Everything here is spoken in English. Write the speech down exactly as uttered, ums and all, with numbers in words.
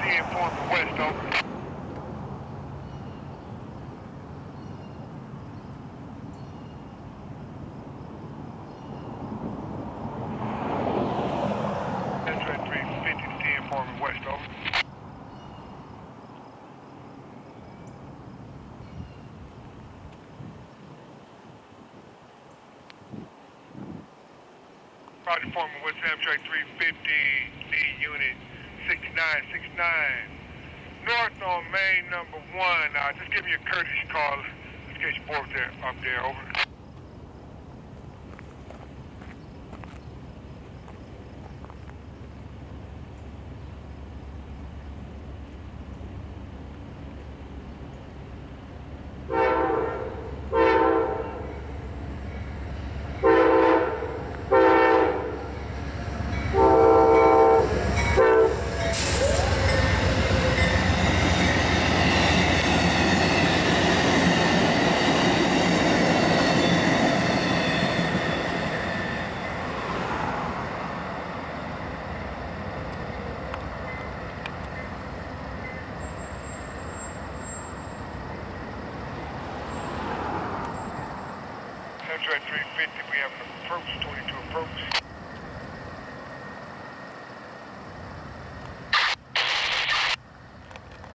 ten forming west, over. Amtrak three fifty to ten forming west, over. Project forming west Amtrak three fifty, lead unit sixty-nine sixty-nine. North on main number one. Uh, just give me a courtesy call. Let's get you both there, up there, over. Amtrak three fifty, we have an approach, twenty-two approach.